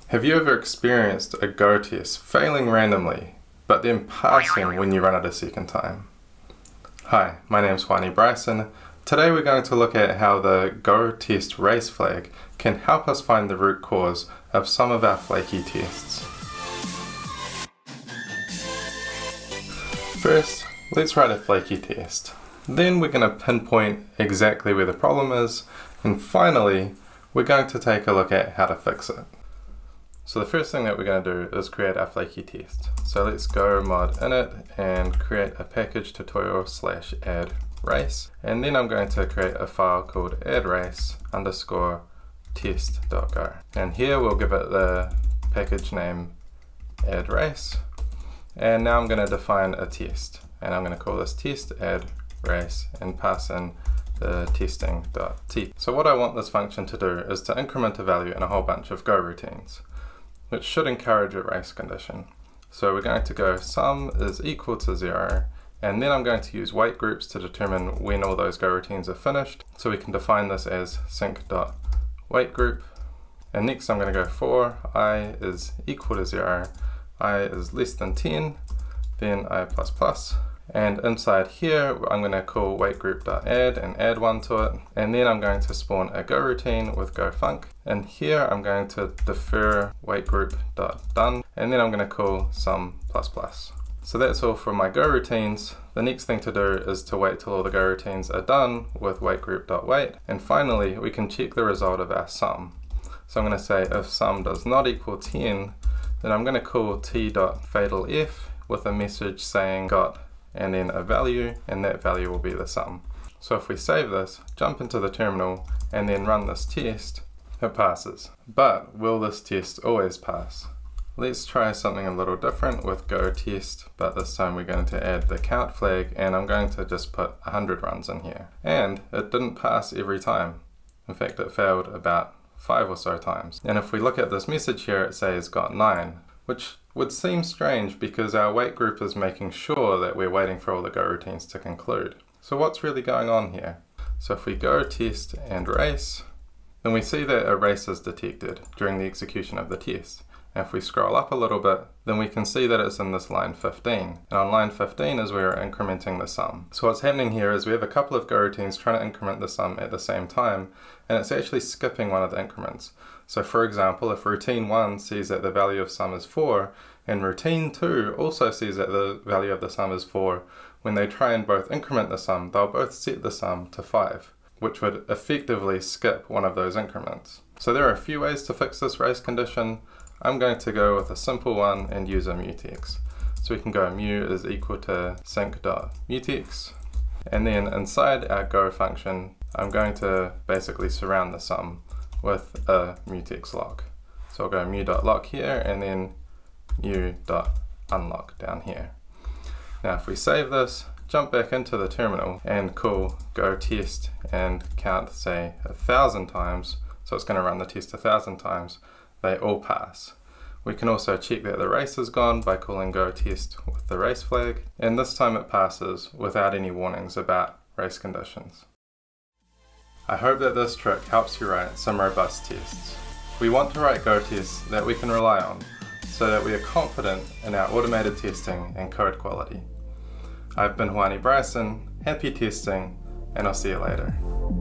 Have you ever experienced a Go test failing randomly, but then passing when you run it a second time? Hi, my name is Bryson. Today we're going to look at how the Go test race flag can help us find the root cause of some of our flaky tests. First, let's write a flaky test. Then we're going to pinpoint exactly where the problem is, and finally, we're going to take a look at how to fix it. So the first thing that we're going to do is create our flaky test. So let's go mod init and create a package tutorial/add race. And then I'm going to create a file called add_race_test.go. And here we'll give it the package name add race. And now I'm going to define a test. And I'm going to call this test add race and pass in the testing.t. So what I want this function to do is to increment a value in a whole bunch of Go routines, which should encourage a race condition. So we're going to go sum is equal to 0, and then I'm going to use wait groups to determine when all those Go routines are finished. So we can define this as sync.waitGroup. And next I'm going to go for I is equal to 0, I is less than 10, then I++. And inside here, I'm going to call waitGroup.add and add one to it. And then I'm going to spawn a Go routine with gofunc. And here I'm going to defer waitGroup.done. And then I'm going to call sum++. So that's all for my Go routines. The next thing to do is to wait till all the Go routines are done with waitGroup.wait. And finally, we can check the result of our sum. So I'm going to say if sum does not equal 10, then I'm going to call t.fatalf with a message saying got and then a value, and that value will be the sum. So if we save this, jump into the terminal, and then run this test, it passes. But will this test always pass? Let's try something a little different with Go test, but this time we're going to add the count flag, and I'm going to just put 100 runs in here. And it didn't pass every time. In fact, it failed about 5 or so times. And if we look at this message here, it says got 9, which would seem strange because our wait group is making sure that we're waiting for all the Go routines to conclude. So what's really going on here? So if we go test and race, then we see that a race is detected during the execution of the test. And if we scroll up a little bit, then we can see that it's in this line 15. And on line 15 is where we're incrementing the sum. So what's happening here is we have a couple of Go routines trying to increment the sum at the same time, and it's actually skipping one of the increments. So for example, if routine 1 sees that the value of sum is 4, and routine 2 also sees that the value of the sum is 4, when they try and both increment the sum, they'll both set the sum to 5, which would effectively skip one of those increments. So there are a few ways to fix this race condition. I'm going to go with a simple one and use a mutex. So we can go mu is equal to sync.mutex, and then inside our go function, I'm going to basically surround the sum with a mutex lock. So I'll go mu.lock here and then mu.unlock down here. Now if we save this, jump back into the terminal and call go test and count say 1,000 times, so it's going to run the test 1,000 times, they all pass. We can also check that the race is gone by calling go test with the race flag, and this time it passes without any warnings about race conditions. I hope that this trick helps you write some robust tests. We want to write Go tests that we can rely on, so that we are confident in our automated testing and code quality. I've been Bryson, happy testing, and I'll see you later.